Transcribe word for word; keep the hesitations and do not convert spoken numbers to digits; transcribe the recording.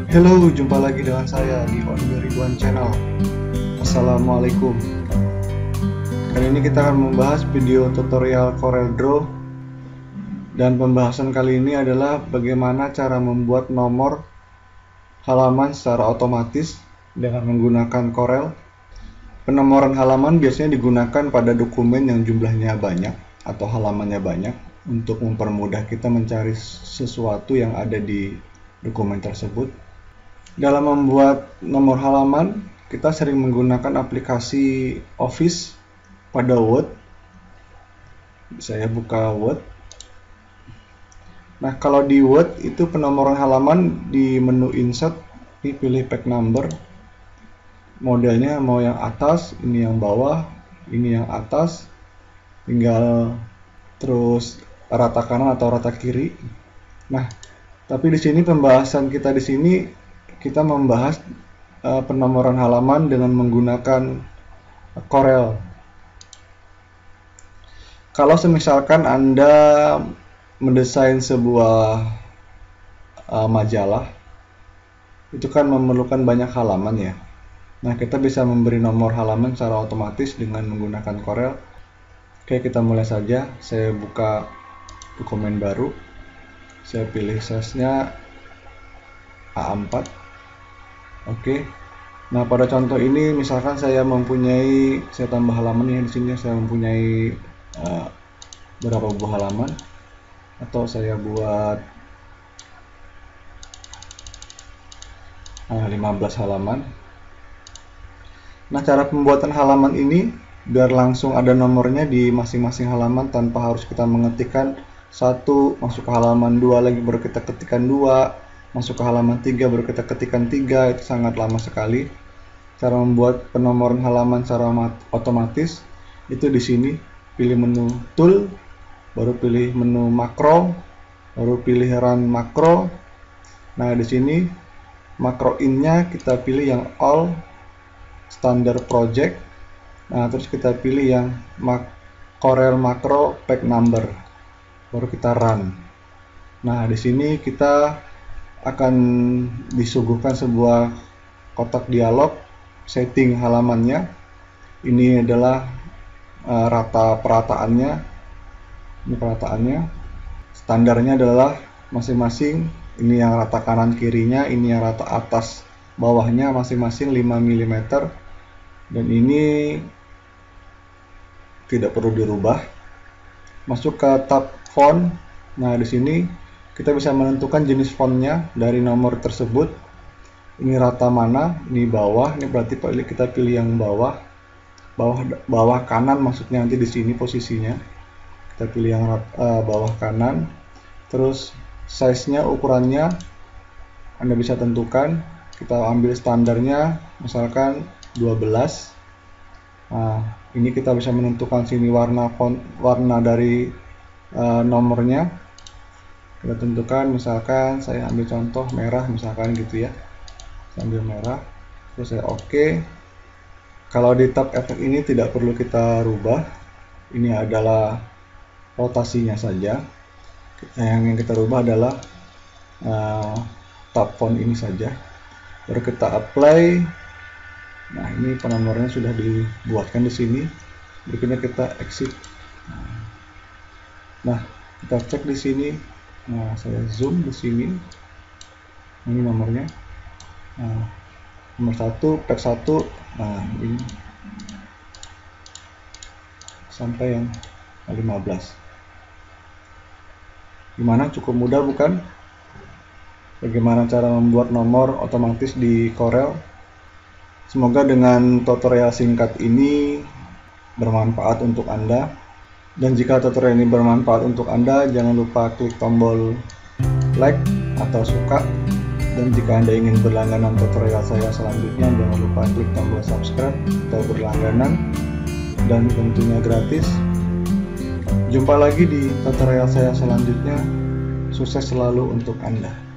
Halo, jumpa lagi dengan saya di Only Ridwan Channel. Assalamualaikum. Kali ini kita akan membahas video tutorial CorelDRAW. Dan pembahasan kali ini adalah bagaimana cara membuat nomor halaman secara otomatis dengan menggunakan Corel. Penomoran halaman biasanya digunakan pada dokumen yang jumlahnya banyak atau halamannya banyak untuk mempermudah kita mencari sesuatu yang ada di dokumen tersebut. Dalam membuat nomor halaman, kita sering menggunakan aplikasi Office pada Word. Saya buka Word. Nah, kalau di Word itu penomoran halaman di menu Insert, ini pilih Page Number. Modelnya mau yang atas, ini yang bawah, ini yang atas. Tinggal terus rata kanan atau rata kiri. Nah, tapi di sini pembahasan kita di sini kita membahas uh, penomoran halaman dengan menggunakan Corel. Kalau semisalkan Anda mendesain sebuah uh, majalah, itu kan memerlukan banyak halaman ya. Nah, kita bisa memberi nomor halaman secara otomatis dengan menggunakan Corel. Oke, kita mulai saja. Saya buka dokumen baru. Saya pilih size-nya A empat. Oke. Nah, pada contoh ini misalkan saya mempunyai, saya tambah halaman ya di sini, saya mempunyai uh, berapa buah halaman, atau saya buat uh, lima belas halaman. Nah, cara pembuatan halaman ini biar langsung ada nomornya di masing-masing halaman tanpa harus kita mengetikkan satu, masuk ke halaman dua lagi baru kita ketikkan dua, masuk ke halaman tiga baru kita ketikkan tiga, itu sangat lama sekali. Cara membuat penomoran halaman secara otomatis itu di sini, pilih menu Tool, baru pilih menu Makro, baru pilih Run Makro. Nah, di sini makro in-nya kita pilih yang All Standard Project. Nah, terus kita pilih yang Corel Macro Page Number, baru kita Run. Nah, di sini kita akan disuguhkan sebuah kotak dialog setting halamannya. Ini adalah uh, rata perataannya. Ini perataannya. Standarnya adalah masing-masing, ini yang rata kanan kirinya, ini yang rata atas bawahnya masing-masing lima milimeter. Dan ini tidak perlu dirubah. Masuk ke tab font. Nah, di sini kita bisa menentukan jenis fontnya dari nomor tersebut. Ini rata mana, ini bawah, ini berarti kita pilih yang bawah, bawah bawah kanan maksudnya nanti di sini posisinya. Kita pilih yang uh, bawah kanan. Terus size-nya, ukurannya Anda bisa tentukan. Kita ambil standarnya, misalkan dua belas. Nah, ini kita bisa menentukan sini warna font, warna dari uh, nomornya. Kita tentukan, misalkan saya ambil contoh merah misalkan gitu ya, saya ambil merah, terus saya oke. Kalau di tab efek ini tidak perlu kita rubah, ini adalah rotasinya saja. Yang yang kita rubah adalah uh, tab font ini saja, baru kita apply. Nah, ini penomornya sudah dibuatkan di sini. Berikutnya kita exit. Nah, kita cek di sini. Nah, saya zoom di sini. Ini nomornya. Nah, nomor satu, page satu. Nah, ini sampai yang lima belas. Gimana? Cukup mudah bukan? Bagaimana cara membuat nomor otomatis di Corel? Semoga dengan tutorial singkat ini bermanfaat untuk Anda. Dan jika tutorial ini bermanfaat untuk Anda, jangan lupa klik tombol like atau suka. Dan jika Anda ingin berlangganan tutorial saya selanjutnya, jangan lupa klik tombol subscribe atau berlangganan. Dan tentunya gratis. Jumpa lagi di tutorial saya selanjutnya. Sukses selalu untuk Anda.